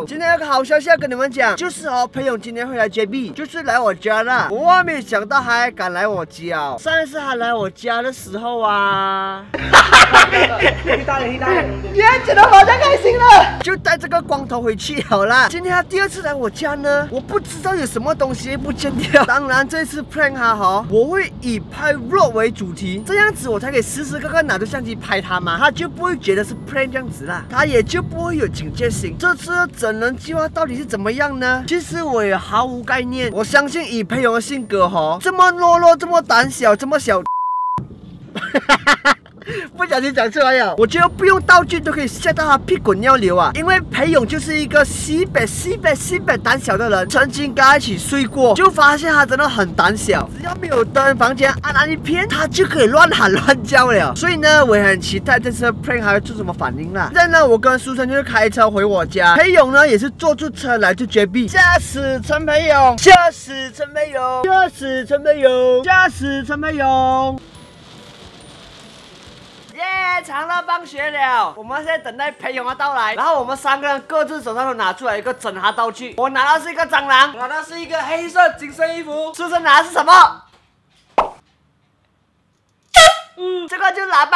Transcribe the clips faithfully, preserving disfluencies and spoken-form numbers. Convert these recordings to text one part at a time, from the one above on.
今天有个好消息要跟你们讲，就是哦，裴勇今天会来 J B， 就是来我家啦。我万没想到他还敢来我家。上一次他来我家的时候啊， 黑大人，黑大人， 耶，真的好太开心了，就带这个光头回去好啦。今天他第二次来我家呢，我不知道有什么东西不见掉。当然这次 prank 他哈，我会以拍 vlog 为主题，这样子我才可以时时刻刻拿着相机拍他嘛，他就不会觉得是 prank 这样子啦，他也就不会有警戒心。这次的整人计划到底是怎么样呢？其实我也毫无概念。我相信以裴勇的性格哈，这么懦弱，这么胆小，这么小。不小心讲出来了，我觉得不用道具都可以吓到他屁滚尿流啊！因为裴勇就是一个西北西北西北胆小的人，曾经跟他一起睡过，就发现他真的很胆小，只要没有灯，房间暗暗一片，他就可以乱喊乱叫了。所以呢，我也很期待这次的 prank 还会做什么反应啦。现在呢，我跟书生就是开车回我家，裴勇呢也是坐住车来就绝壁，吓死陈裴勇，吓死陈裴勇，吓死陈裴勇，吓死陈裴勇。耶！ Yeah, 长乐放学了，我们现在等待裴勇的到来。然后我们三个人各自手上都拿出来一个整哈道具。我拿到是一个蟑螂，我拿到是一个黑色紧身衣服。书生拿的是什么？嗯，这个就是喇叭。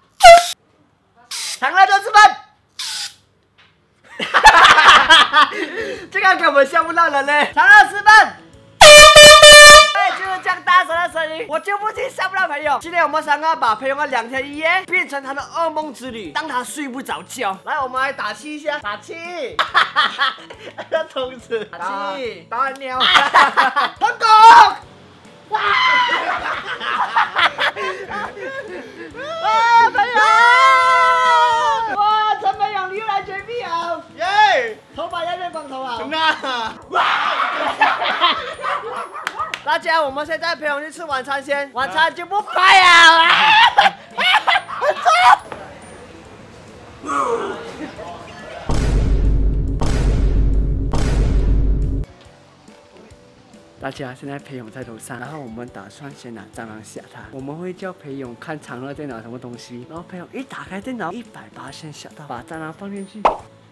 长乐同志们，这个根本吓不到人嘞。长乐师们。 就是这样大声的声音，我就不信吓不到裴勇。今天我们三个把裴勇的两天一夜变成他的噩梦之旅，让他睡不着觉。来，我们来打气一下，打气！同志，打气！打鸟！成功！哇！啊，裴勇！哇，陈裴勇，你又来绝壁啊！耶！头发要变光头啊！啊！哇！ 大家，我们现在陪我去吃晚餐先，晚餐就不拍啊！大家，现在裴勇在楼上，然后我们打算先拿蟑螂吓他。我们会叫裴勇看长乐电脑什么东西，然后裴勇一打开电脑，一百八先吓到，把蟑螂放进去。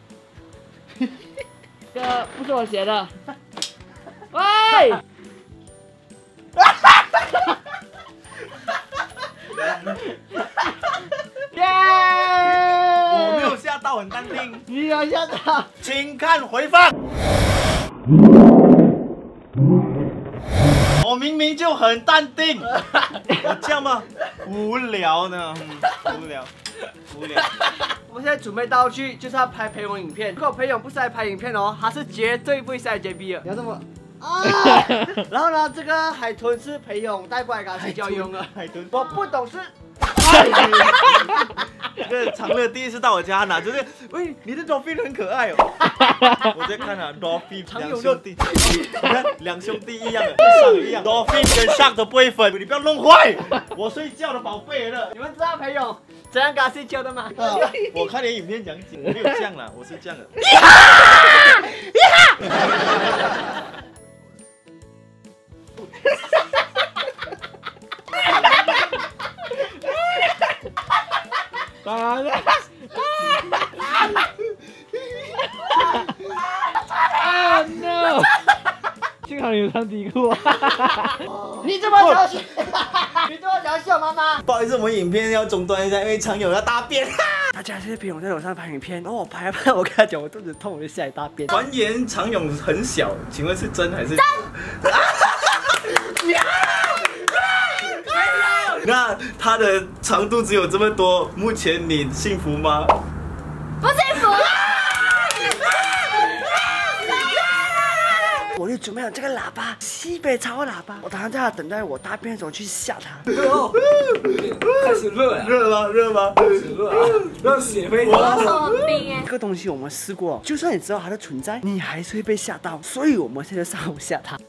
这个不是我写的。喂！ 耶！ 我没有吓到，很淡定。 你有吓到？ 请看回放。我明明就很淡定，我这样吗？无聊呢，无聊，无聊。 我们现在准备道具，就是要拍裴勇影片。如果裴勇不是来拍影片哦，他是绝对不会下来 J B 的。你要这么。 啊！然后呢，这个海豚是裴勇带过来给他睡觉用的。海豚，我不懂事。 这个长乐第一次到我家拿，就是喂，你的 dolphin 很可爱哦。我在看啊 ，dolphin 两兄弟，你看两兄弟一样的，跟 shark 一样 ，dolphin 跟 shark 都不会分，你不要弄坏我睡觉的宝贝了。 你们知道裴勇怎样给他睡觉的吗？ 我看你影片讲解，没有这样啦，我是这样的。 当然。啊 no！ 幸好你有穿底裤。你这么小气，你这么小气，妈妈。 不好意思，我们影片要中断一下，因为常友要大便。 大家现在裴勇在楼上拍影片，然后我拍拍，我跟他讲我肚子痛，我就下来大便。 传言常勇很小，请问是真还是？真。那他的长度只有这么多，目前你幸福吗？ 不幸福。 我就准备了这个喇叭，西北超喇叭，我打算在他等待我大便的时候去吓他。 开始热了， 热吗？热吗？ 开始热啊！让血飞我手冰哎。 这个东西我们试过，就算你知道它的存在，你还是会被吓到，所以我们现在上午吓他。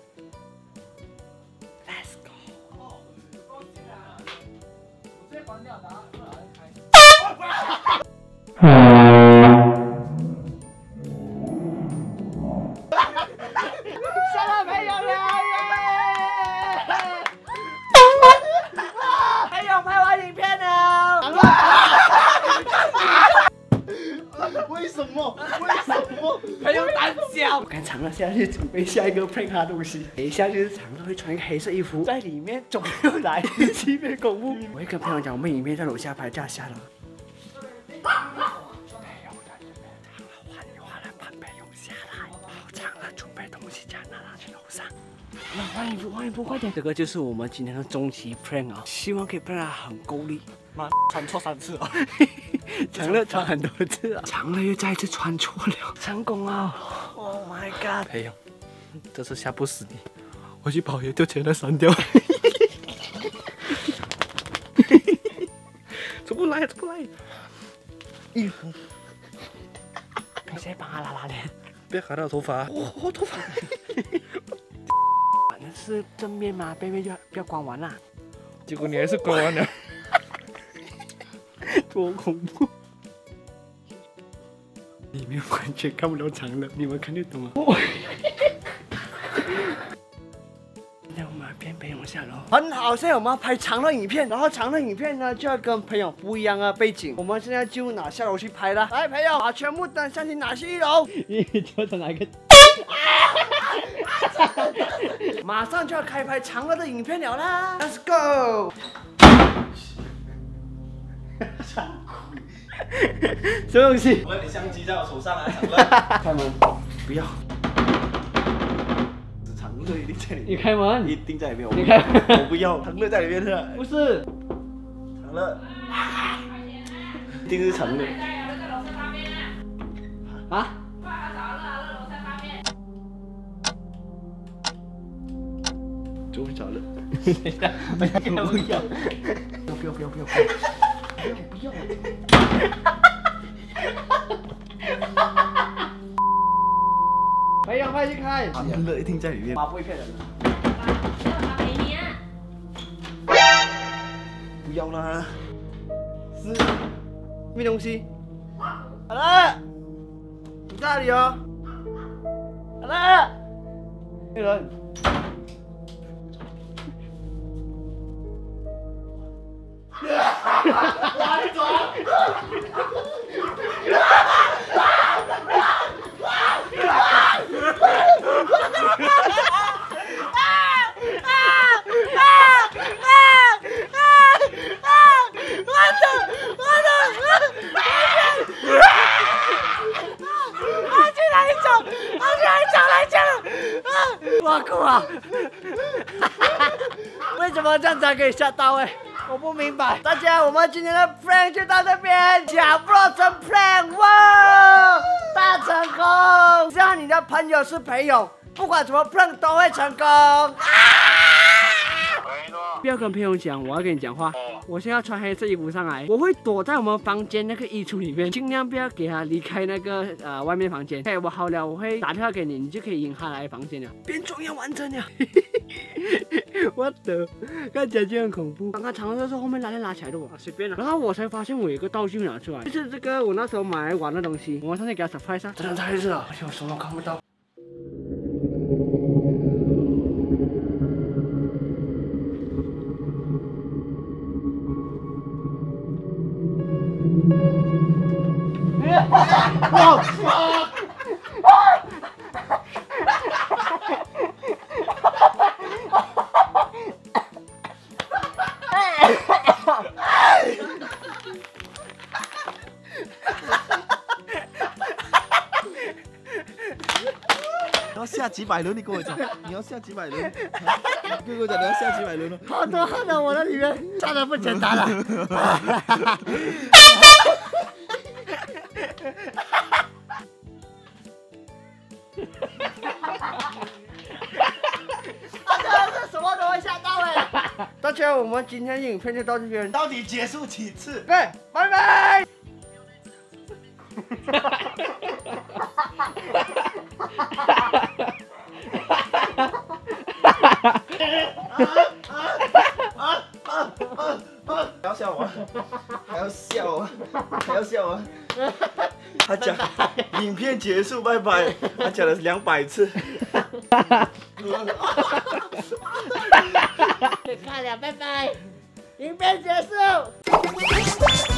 吓到裴勇了耶！裴勇拍完影片了。 为什么？为什么？ 裴勇胆长乐现在去准备下一个 prank 他的东西。等一下就是长乐会穿一个黑色衣服，在里面左右来，欺骗恐怖。我会跟朋友讲，我们影片在楼下拍，架下了。准备东西，家拿拿去楼上。换衣服，换衣服，快点！这个就是我们今天的终极 prank 啊，希望可以 prank 他很够力。 妈，穿错三次了， 长乐穿很多次了，长乐又再一次穿错了，成功啊 ！Oh my god！ 朋友，这次吓不死你，我去跑也就全都删掉。出不来，出不来。衣服， 你先帮他拉拉链。 别卡到头发， 我、哦、我头发，反正是正面嘛，背面就不要关完啦。 结果你还是关完了， 多恐怖！里面完全看不到长乐，你们看得懂吗？现在我们边陪我下楼，很好，现在我们要拍长乐影片，然后长乐影片呢就要跟朋友不一样的背景，我们现在就拿下楼去拍了。来，朋友，把全部灯相机拿去一楼。你觉得哪一个？马上就要开拍长乐的影片了啦 ，Let's go！ 什么东西？ 我的相机在我手上啊，长乐。 开门， 不要。长乐一定在里面。 你开门， 一定在里面。 你开门， 我不要，长乐在里面的。 不是， 长乐，一定是长乐。 啊？ 就会找乐。 等一下，不要不要，不要不要不要不要。不要！朋友，快去看！ 长乐一定在里面。 妈不会骗人的。 给你啊！ 不要啦！ 是，没东西。好了，你在哪里哦？好了，没人。完走！我哭啊！为什么这样才可以吓到哎？我不明白。大家，我们今天的 prank 就到这边，假不成 prank， 哇，大成功！只要你的朋友是朋友，不管什么 prank 都会成功。啊！不要跟朋友讲，我要跟你讲话。我现在要穿黑色衣服上来，我会躲在我们房间那个衣橱里面，尽量不要给他离开那个呃外面房间。哎，我好了，我会打电话给你，你就可以引他来房间了。变装要完成了。我的，看起来就很恐怖。刚刚长乐是后面拉链拉起来的我，随便了。然后我才发现我有一个道具拿出来，就是这个我那时候买来玩的东西。我上次给他 surprise 啊，真的太热了，而且我什么都看不到。哇！ 你要下几百轮，你跟我讲，你要下几百轮，你跟我讲你要下几百轮了。 好多汗啊！我的里面真的不简单了。什么都会吓到哎！大家，我们今天影片就到这边， 到底结束几次？ 对，拜拜。 还要笑我，还要笑我，还要笑我。他讲影片结束，拜拜。他讲了两百次。 看了，拜拜，影片结束。